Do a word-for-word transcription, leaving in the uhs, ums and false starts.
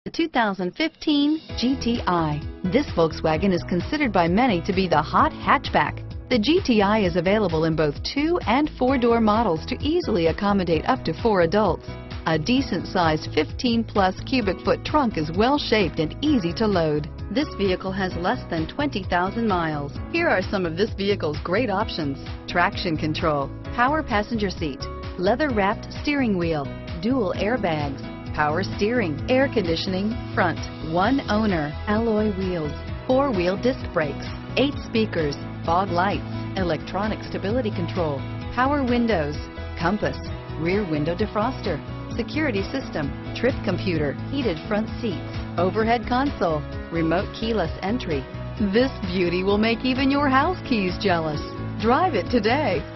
The two thousand fifteen G T I. This Volkswagen is considered by many to be the hot hatchback. The G T I is available in both two and four-door models to easily accommodate up to four adults. A decent-sized fifteen plus cubic foot trunk is well-shaped and easy to load. This vehicle has less than twenty thousand miles. Here are some of this vehicle's great options: traction control, power passenger seat, leather-wrapped steering wheel, dual airbags, power steering, air conditioning, front, one owner, alloy wheels, four-wheel disc brakes, eight speakers, fog lights, electronic stability control, power windows, compass, rear window defroster, security system, trip computer, heated front seats, overhead console, remote keyless entry. This beauty will make even your house keys jealous. Drive it today.